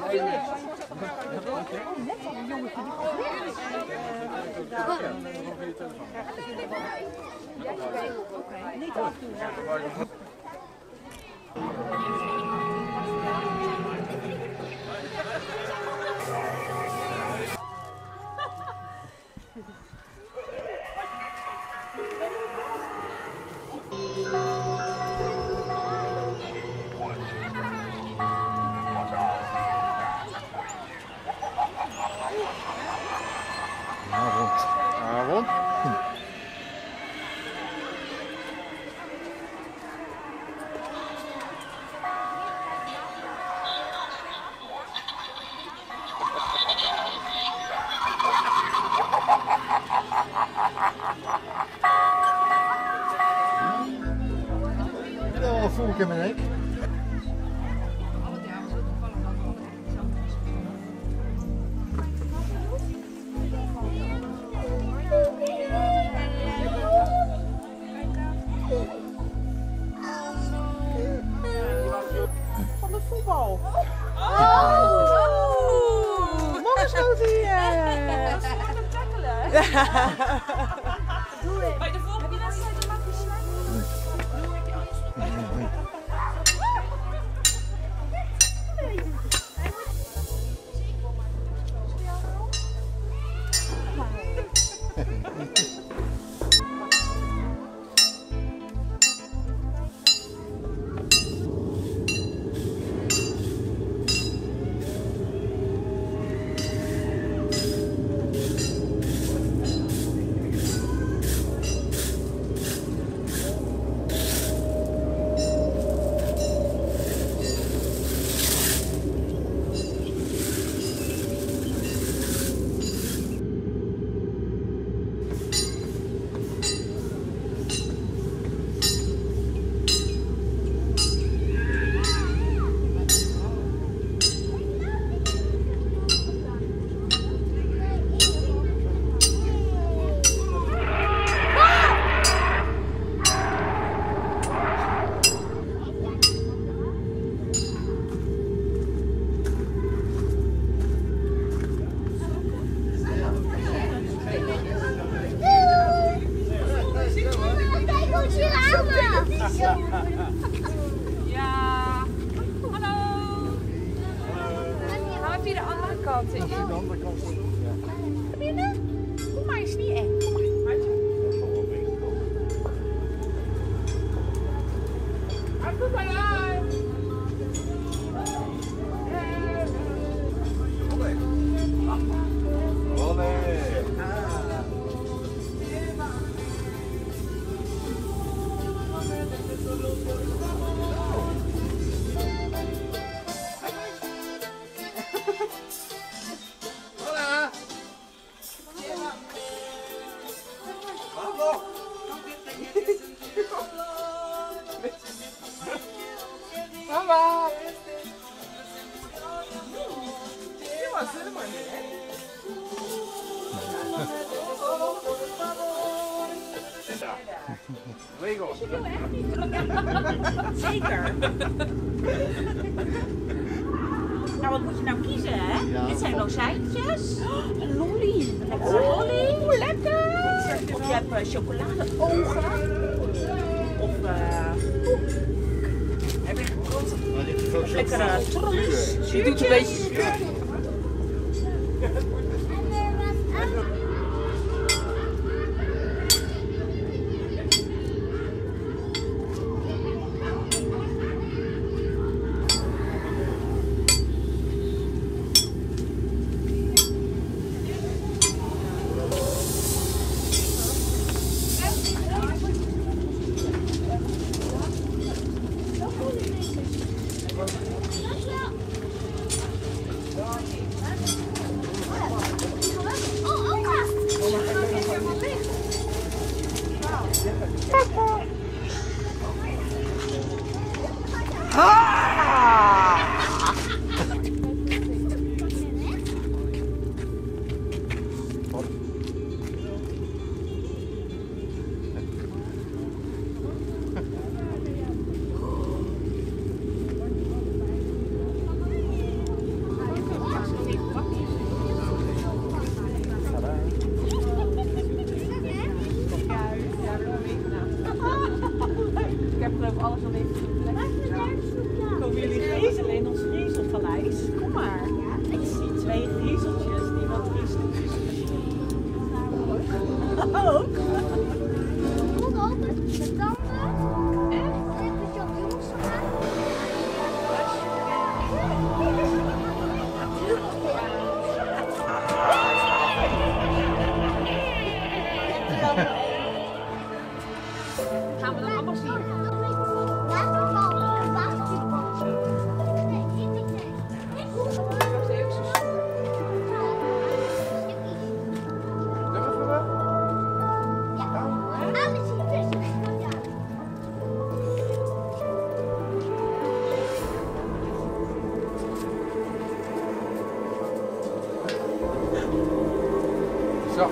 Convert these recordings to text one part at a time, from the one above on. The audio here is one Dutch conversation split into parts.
Niet afdoen. Avond. Dat voel ik in mijn nek. Van de voetbal. Oh! Mama schoot hier. Dat is gewoon een tackelen. Bij de volgende wedstrijd mag je Ja, hallo. Ga even de andere kant in. De andere kant. Binnen? Kom maar, is niet eng. Kom maar. Mama! Je was helemaal niet, hè? Regel. Zeker. Nou, wat moet je nou kiezen, hè? Ja, Dit zijn rozijntjes. Een lolly. Lekker lolly. Lekker. Of je hebt chocoladeogen. Of heb je lekkere trollies. Je doet een beetje. is alleen ons griezelpaleis. Kom maar. Ik zie 2 griezeltjes die wat snoepjes verdienen. Ook? Goed open, de tanden. Echt? En heb je champignons gemaakt. Gaan we dat allemaal zien? Zo.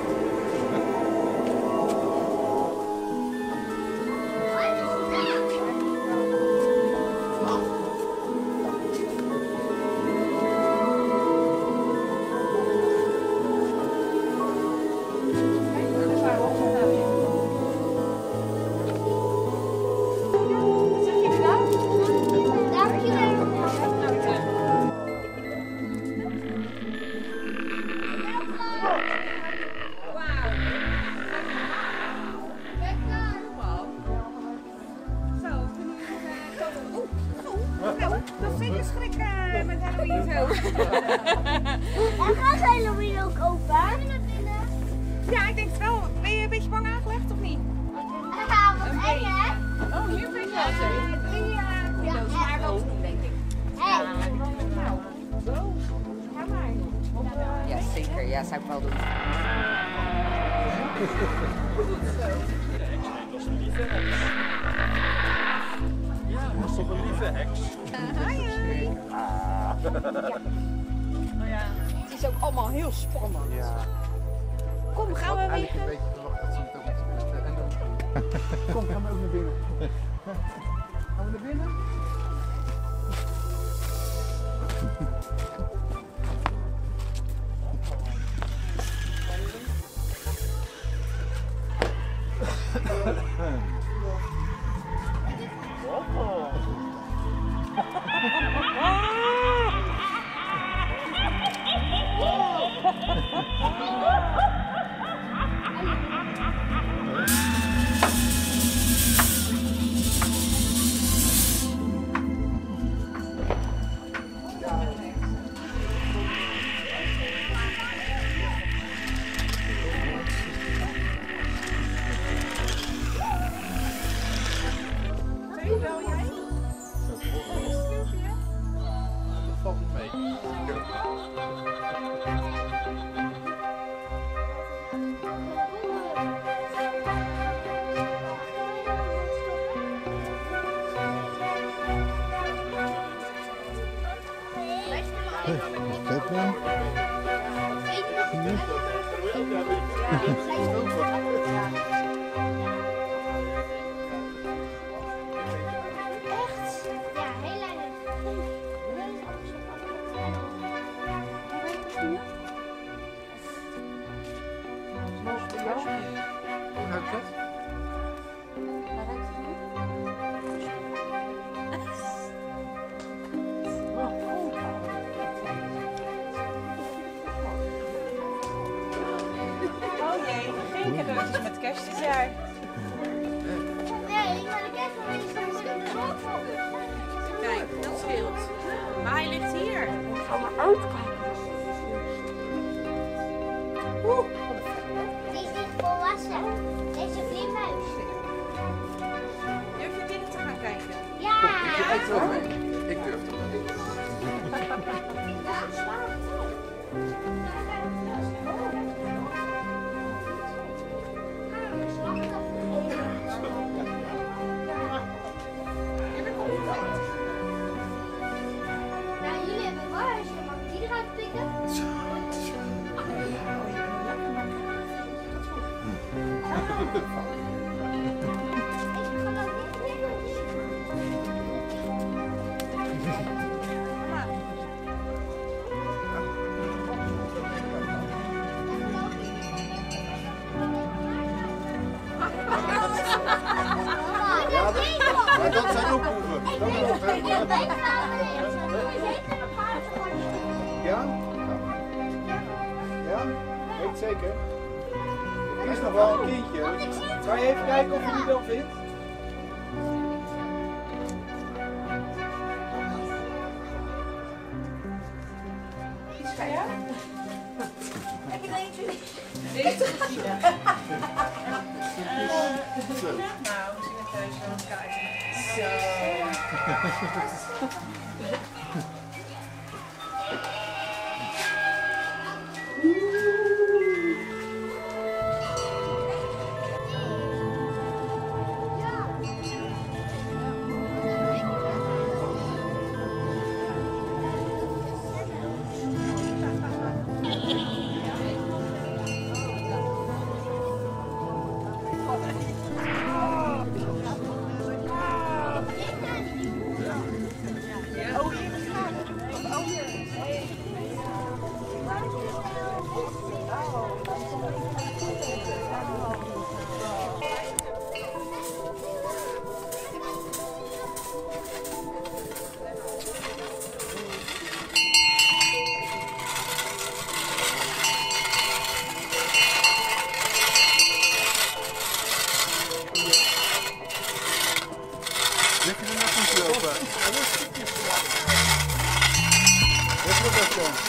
Dat vind ik schrikken met Halloween zo. En gaat Halloween ook open? Gaan we naar binnen? Ja, ik denk het wel. Ben je een beetje bang aangelegd of niet? Ja, wat eng hè? Oh, hier vind ik wel zo. 3 kilo's, maar wel doen denk ik. Hey. Nou, zo. Ga maar. Ja, zeker. Ja, zou ik wel doen. Dat is een lieve heks. Ja, dat is toch een lieve heks? Nou ja. Het is ook allemaal heel spannend. Ja. Kom, gaan we weer. Eigenlijk een beetje verwacht dat ze het ook iets met de Endo doen. Kom, gaan we ook naar binnen. Gaan we naar binnen? Dat valt niet mee. Kijk dan. Echt? Ja, heel erg. Hoe ruikt het? Oh jee, geen cadeautjes met kerst dit jaar. Nee, maar de kerstboom is van de bovenop. Kijk, dat scheelt. Maar hij ligt hier. Die is niet volwassen. Deze vleermuis. Durf je binnen te gaan kijken? Ja! Ik wil mee. Ik durf het niet. Nou, jullie hebben wel huisje, maar die eruit Ja? Ja? Weet het zeker? Er is nog wel een kindje. Ga je even kijken of je die wel vindt? Heb je er eentje? Deze gezien. Nou, we zien het thuis wel kijken. Leg je er nog een keer op? Leg er best wel.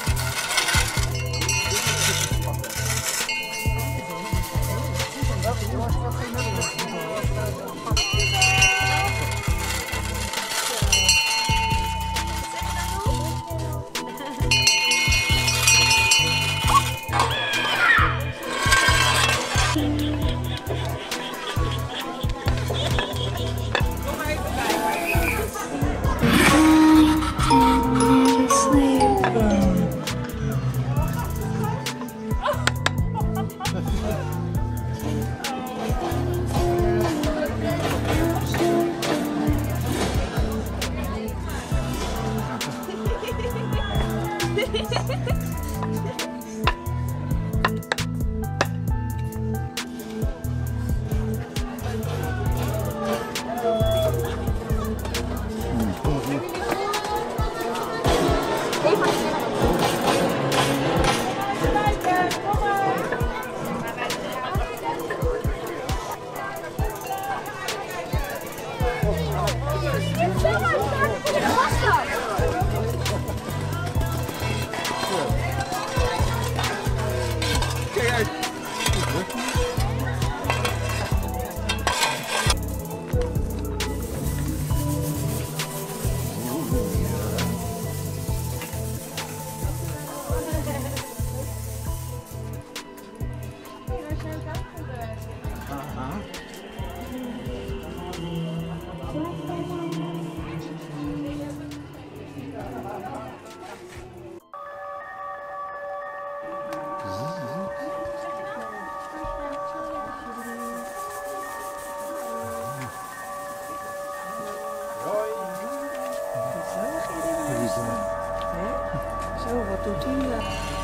Zo, wat doet hij?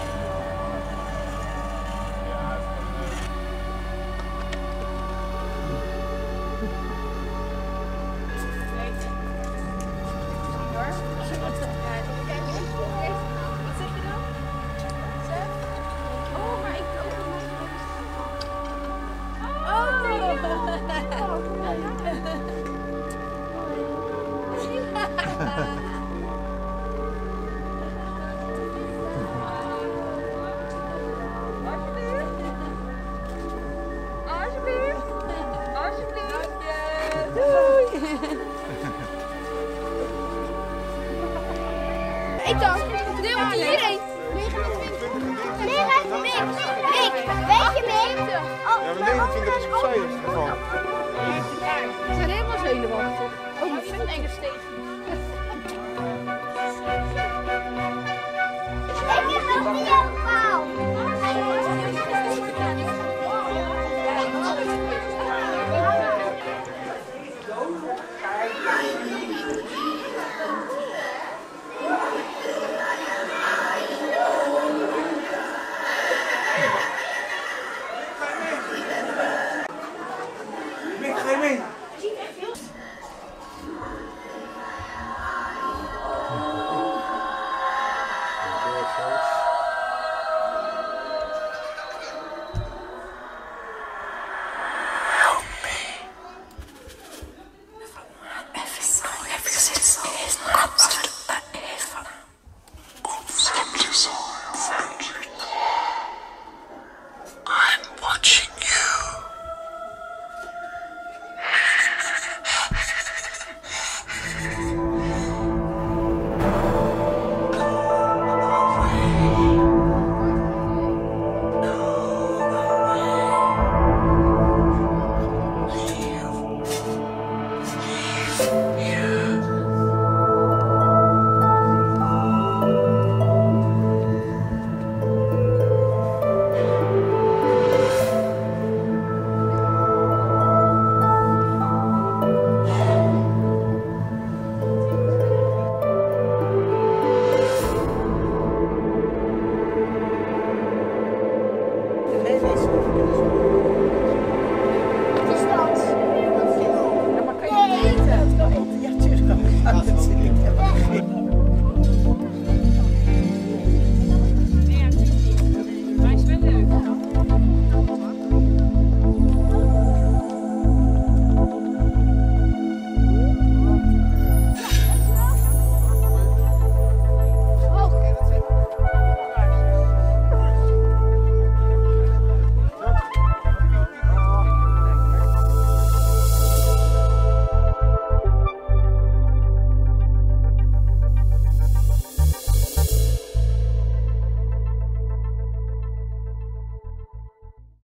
Ik dan. Deel met iedereen. 29. Mick, weet je Mick? Ja, we 29 is opzij ervan. We zijn helemaal zenuwachtig. Oh, ik vind een enge steeg. Ik heb nog niet